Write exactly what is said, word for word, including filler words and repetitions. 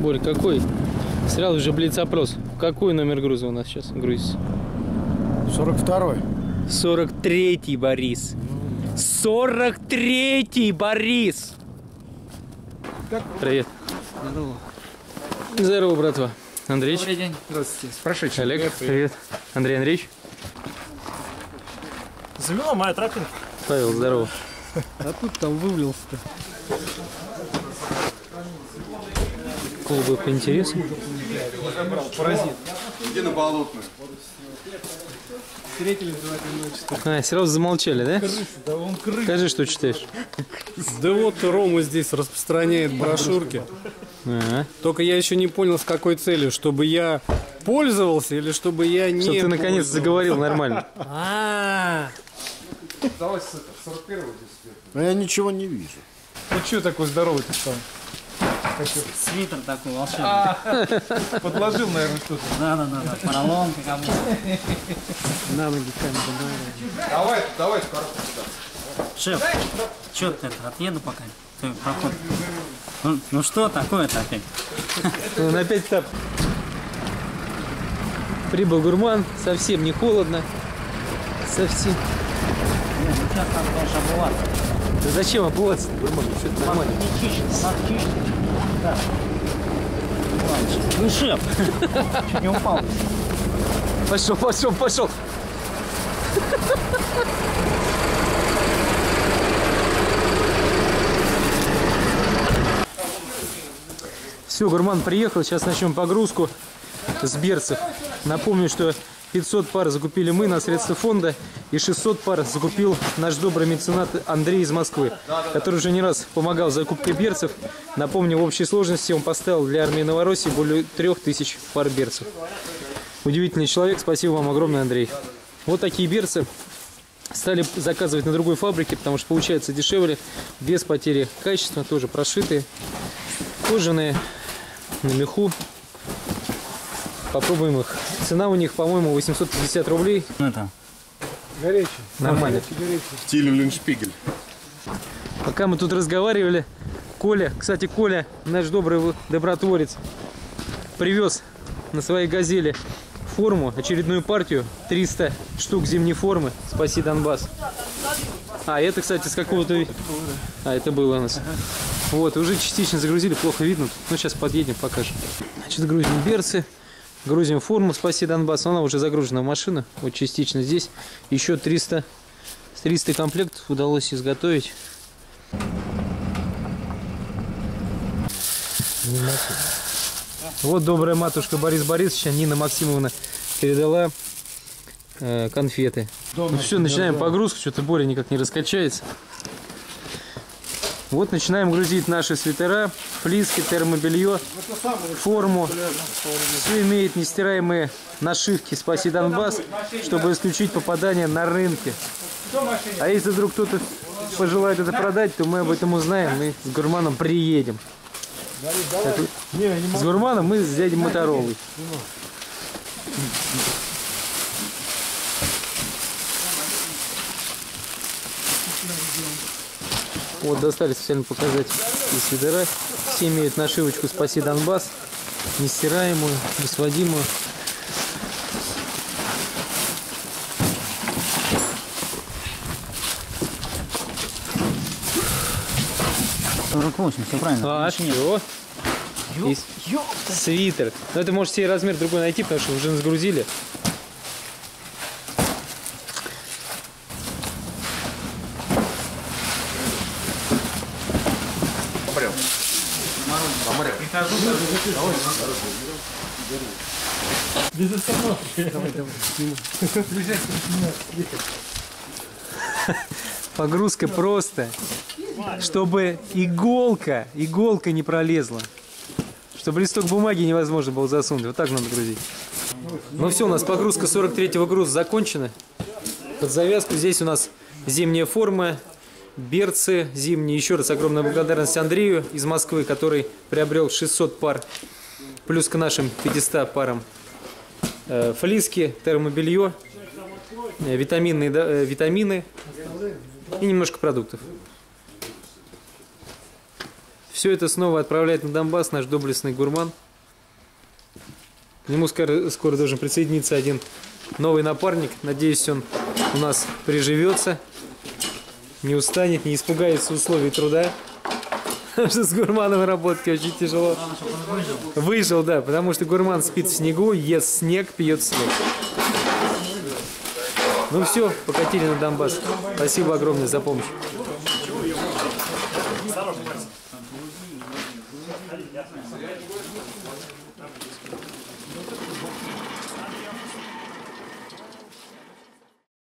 Борь, какой? Сразу же блиц-опрос. Какой номер груза у нас сейчас грузится? сорок второй. сорок третий, Борис. сорок третий, Борис. Привет. Здорово. Здорово, братва. Андреич. Добрый день. Здравствуйте. С прошедшим. Олег. Привет. Андрей Андреевич. Завела моя тропинка. Павел, здорово. А тут там вывалился-то. Клубы по интересу. Паразит. Где на болотную? Встретились два одиночества. А, сразу замолчали, да? Крыса, да он крыса. Скажи, что читаешь. Да вот Рома здесь распространяет брошюрки. А, Только я еще не понял, с какой целью. Чтобы я пользовался или чтобы я не Чтоб ты наконец пользовался? заговорил нормально. А, Давай с сорок первого здесь. Но я ничего не вижу. ну что такой здоровый ты там? Свитер такой волшебный. Подложил, наверное, что-то. Да, да, да, да. Поролон, как обычно. На ноги камеру. Давай, давай в коробку сюда. Шеф, что ты это, отъеду пока. Ты проход. Ну, ну что такое-то опять? Он опять тап. Прибыл гурман, совсем не холодно. Совсем. Нет, ну сейчас надо, конечно, обуваться. Да зачем обуваться, гурман? Все это нормально. Не чищить, надо чищить. Да. Ну, шеф, чуть не упал. Пошел, пошел, пошел. Все, гурман приехал, сейчас начнем погрузку с берцев. Напомню, что пятьсот пар закупили мы на средства фонда, и шестьсот пар закупил наш добрый меценат Андрей из Москвы, который уже не раз помогал с закупкой берцев. Напомню, в общей сложности он поставил для армии Новороссии более трех тысяч пар берцев. Удивительный человек, спасибо вам огромное, Андрей. Вот такие берцы стали заказывать на другой фабрике, потому что получается дешевле, без потери качества, тоже прошитые, кожаные, на меху. Попробуем их. Цена у них, по-моему, восемьсот пятьдесят рублей. Ну это. Горячий. Нормально. Тиль-Линшпигель. Пока мы тут разговаривали, Коля, кстати, Коля, наш добрый добротворец, привез на своей газели форму, очередную партию, триста штук зимней формы. Спаси Донбасс. А, это, кстати, с какого-то... А, это было у нас. Вот, уже частично загрузили, плохо видно. Ну, сейчас подъедем, покажем. Значит, грузим берцы, грузим форму «Спаси Донбасс». Она уже загружена в машину, вот частично здесь. Еще триста, триста комплектов удалось изготовить. Вот добрая матушка Борис Борисовича, Нина Максимовна, передала э, конфеты. Ну все, начинаем погрузку, что-то Боря никак не раскачается. Вот начинаем грузить наши свитера, флиски, термобелье, форму. Все имеет нестираемые нашивки «Спаси Донбасс», чтобы исключить попадание на рынке. А если вдруг кто-то пожелает это продать, то мы об этом узнаем, мы с гурманом приедем. Это, с гурманом мы с дядей Моторолой. Вот, достали специально показать и свитера. Все имеют нашивочку «Спаси Донбасс», нестираемую, несводимую. сорок восемь, все правильно. А, что? И свитер. Но это может себе размер другой найти, потому что уже загрузили. Помрел. Помрел. Без остановки. Давай, давай. Погрузка просто, чтобы иголка, иголка не пролезла. Чтобы листок бумаги невозможно было засунуть. Вот так надо грузить. Ну все, у нас погрузка сорок третьего груза закончена. Под завязку здесь у нас зимняя форма, берцы зимние. Еще раз огромная благодарность Андрею из Москвы, который приобрел шестьсот пар. Плюс к нашим пятистам парам э, флиски, термобелье, э, витаминные, да, э, витамины и немножко продуктов. Все это снова отправляет на Донбасс наш доблестный гурман. К нему скоро, скоро должен присоединиться один новый напарник. Надеюсь, он у нас приживется, не устанет, не испугается условий труда. Потому что с гурманом работать очень тяжело. Выжил, да, потому что гурман спит в снегу, ест снег, пьет снег. Ну все, покатили на Донбасс. Спасибо огромное за помощь.